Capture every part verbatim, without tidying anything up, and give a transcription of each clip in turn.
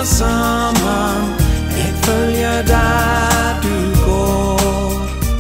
vandrar saman, jeg følger der du går.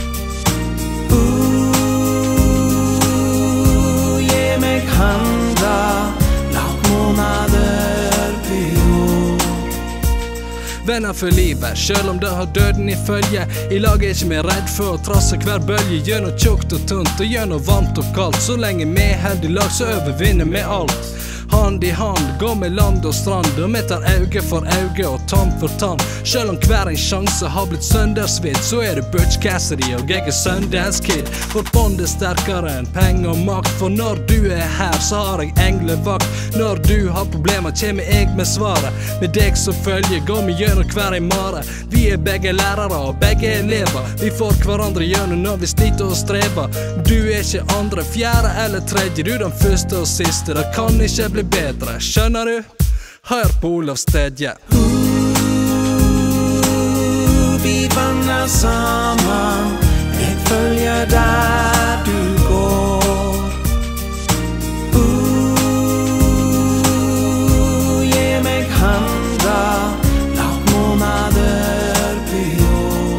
Uh, gi meg handa, lag månader på år. Venner for livet, selv om det har døden i følge. I lag er ikke mer redd for å trasse hver bølge. Gjør noe tjukt og tunt, og gjør noe varmt og kaldt. Så lenge vi held i lag, så overvinner vi alt. Hand i hand, gå med land og strand, og vi tar auge for auge og tann for tann. Selv om hver en sjanse har blitt søndagsvidd, så er det Butch Cassidy og jeg er Sundance-kid. For bond er sterkere enn penger og makt, for når du er her, så har jeg englevakt. Når du har problemer, kommer jeg med svaret. Med deg så følger, går vi gjennom hver en mare. Vi er begge lærere og begge elever. Vi får hverandre gjennom når vi sliter og strever. Du er ikke andre, fjerde eller tredje, du den første og siste. Det kan ikke bli bedre, skjønner du? Hør på Olav Stedje. Uh, vi vandrar saman, jeg følger der du går. Uh, gi meg handa, lag månader på år.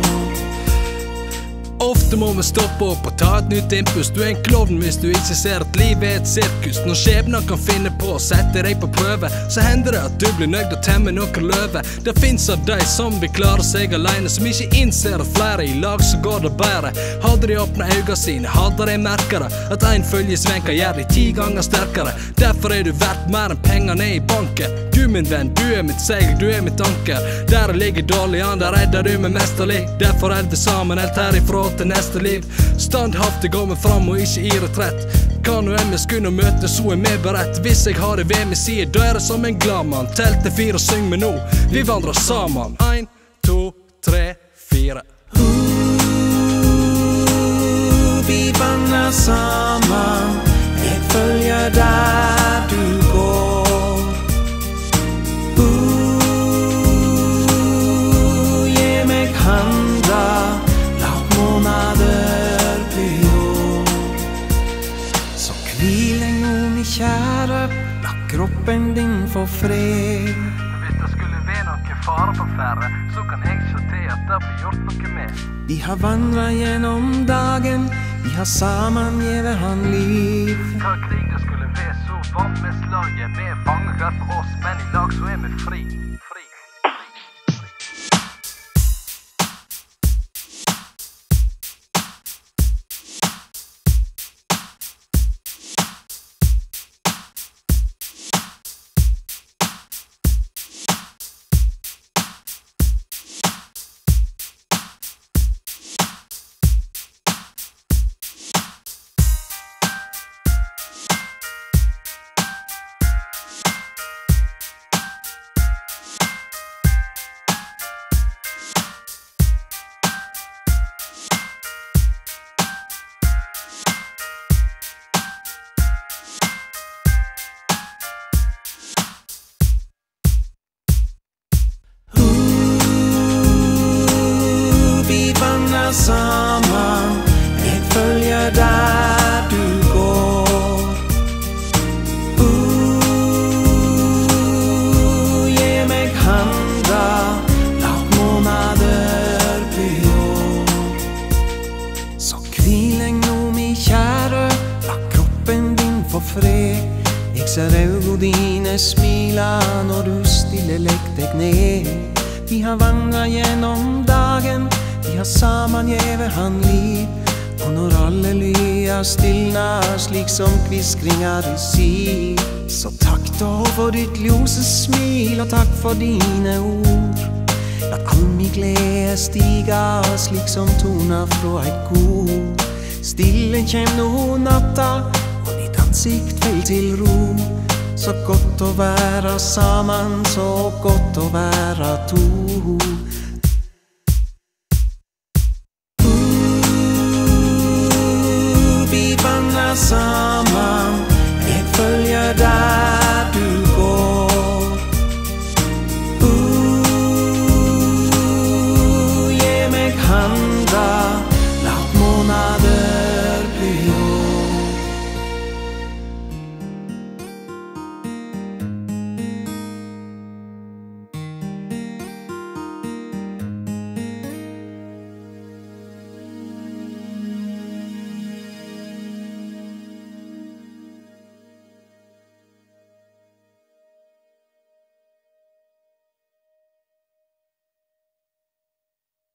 Ofte må vi stoppe opp og ta et nytt impuls. Du er en klovn hvis du ikke ser at livet er et sirkus. Når skjebnen kan finne på å sette deg på prøve, så hender det at du blir nøyd å temme noen løve. Det finnes av deg som vil klare seg alene, som ikke innser at flere i lag så går det bedre. Hadde de åpnet øynene sine, hadde de merket det, at en følge Svein kan gjøre de ti ganger sterkere. Derfor er du verdt mer enn pengene i banken. Du min venn, du er mitt seil, du er mitt anker. Der jeg ligger dårlig an, der redder du meg mesterlig. Derfor er vi sammen helt herifra til neste liv. Standhaftig går vi fram og ikke i retrett. Hva nå enn vi skulle møte, så er vi beredt. Hvis jeg har det ved min side, da er det som en glad mann. Telt til fire, syng med nå, vi vandrer sammen. En, to, tre, fire. Uh, vi vandrar saman, jeg følger der du går. Uh, gi meg handa, lag månader på år. Så hvil en om i kjære, la kroppen din få fred. Hvis det skulle være noe fare på færre, så kan jeg se til at det blir gjort noe med. Vi har vandret gjennom dagen, vi har sammen givet han liv. Hva krig det skulle være så vant med slaget. Vi er fanger hver for oss, men i lag så er vi fri. Fri. Saman, jeg følger der du går. Uh, gi meg handa, lag månader på år. Så hvil en om i kjære, la kroppen din få fred. Jeg ser øynene dine smila når du stille legg deg ned. Vi har vandret gjennom dagen, vi har sammen gjeve han liv. Og når alle lya stillnar slik som kviskringar i si, så takk da for ditt ljose smil, og takk for dine ord. La all mi glede stiga slik som toner fra et kor. Stille kjem nå natta, og ditt ansikt fell til ro. Så godt å være sammen, så godt å være to.